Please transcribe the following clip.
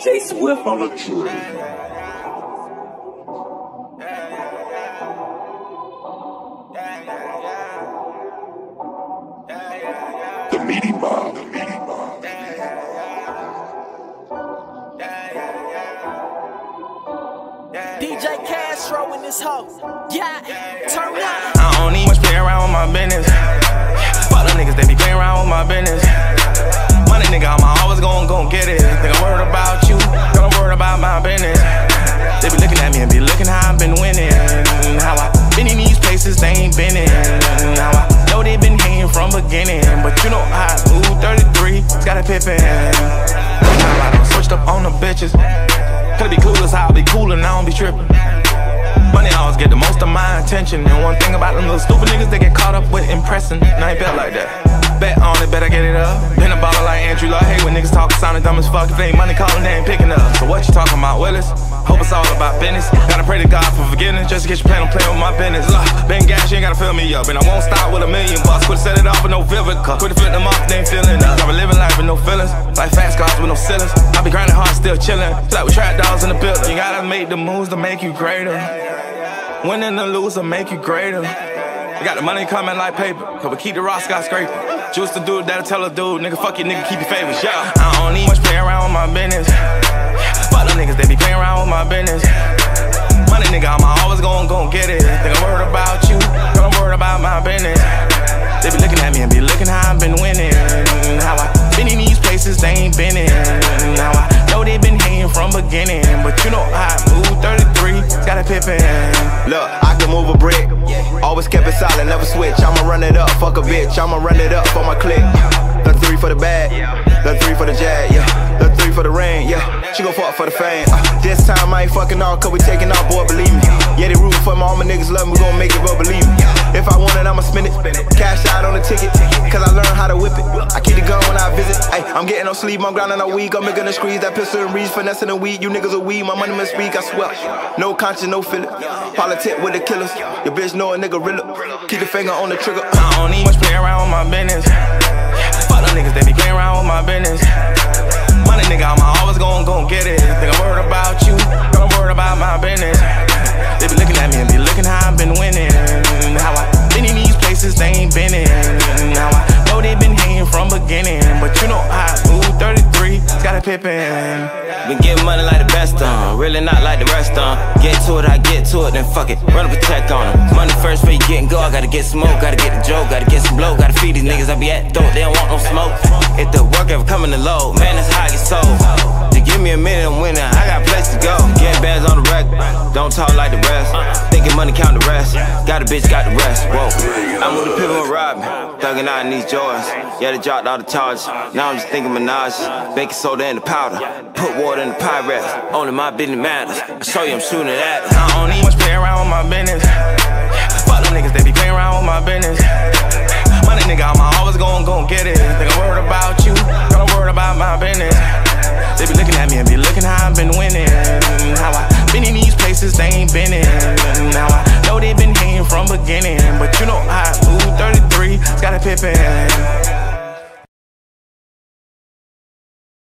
J Swift on the track. The Meaty Mob. DJ Castro in this hoe. Yeah, turn up. I don't need much play around with my business. Fuck the niggas, they be playing around with my business. Money nigga, I'm always gon' get it. Think I'm worried about you, girl, I'm worried about my business. They be looking at me and be looking how I've been winning. How I been in these places they ain't been in. How I know they been hating from beginning. But you know how I move 33, got a Pippin. I done switched up on the bitches. Could be clueless how I be coolin', I don't be trippin'. Money always get the most of my attention. And one thing about them little stupid niggas, they get caught up with impressing. And I ain't bet like that. Bet on it, bet I get it up. Been a baller like Andrew Luck. Hate when niggas talkin' soundin' dumb as fuck. If they ain't money callin', they ain't picking up. So what you talking about, Willis? Hope it's all about business. Gotta pray to God for forgiveness, just in case you plan on playing with my business. Been gas, you ain't gotta fill me up. And I won't stop with $1 million bucks. Quit set it off with no Vivica. Quit to flip them off, they ain't feeling us. I be living life with no feelings. Like fast cars with no ceilings. I be grinding hard, still chillin'. Feel like we trap dogs in the building. You gotta make the moves to make you greater. Winning or losing make you greater. We got the money coming like paper, cause we keep the rock skyscraper. Juice the dude that'll tell a dude, nigga, fuck you, nigga, keep your favorites, yeah. I don't need much play around with my business. Fuck the niggas, they be playing around with my business. Money nigga, I'm always gon' get it. Think I'm worried about you, girl, I'm worried about my business. They be looking at me and be looking how I've been winning. How I been in these places they ain't been in. How I know they been hating from beginning. But you know how I move 33, got a Pippin. Look, I can move a brick. Always kept it solid, never switch. I'ma run it up, fuck a bitch. I'ma run it up for my clique. The 3 for the bag, the 3 for the jag, yeah. The 3 for the ring, yeah. She gon' fuck for the fame. This time I ain't fucking off, cause we taking off, boy, believe me. Yeah, they rootin' for me, all my niggas love me, we gon' make it, bro, believe me. If I want it, I'ma spend it. Cash out on the ticket, cause I learned how to whip it. I keep the gun when I visit. Ay, I'm getting no sleep, I'm grinding all week. I'm making a squeeze, that pistol and reach, finessing the weed. You niggas are weed, my money must speak, I swear. No conscience, no feeling. Politic with the killers. Your bitch know a nigga realer. Keep the finger on the trigger. I don't need much play around with my business. Fuck them niggas, they be playing around with my business. Money nigga, I'm always gon' get it. Think I'm worried about you, girl, I'm worried about my business. They be looking at me and be looking how I've been winning. How I been in these places they ain't been in. How I know they been hating from beginning. But you know how I move 33, got a Pippin. Been getting money like the best on, really not like the rest on. Get to it, I get to it, then fuck it, run up a check on them. Money first, where you getting go, I gotta get smoke, gotta get the joke, gotta get some blow, gotta feed these niggas, I be at dope, they don't want no smoke. If the work ever coming to load, man, that's how I get sold. To give me a minute, I'm winning, I got a place to go. Getting bands on the record, don't talk like the rest. Thinking money count the rest, got a bitch, got the rest, whoa. I'm with the people with Robin, thugging out in these Jordans. Yeah, they dropped all the charges, now I'm just thinking Minaj. Baking soda in the powder, put water in the Pyrex, only my business matters. I show you I'm shooting it at. I don't need much play around with my business. Fuck them niggas, they be playing around with my business. Money nigga, I'm always gon' get it. Think I'm worried about you, girl, I'm worried about my business. They be looking at me and be looking how I've been winning. How I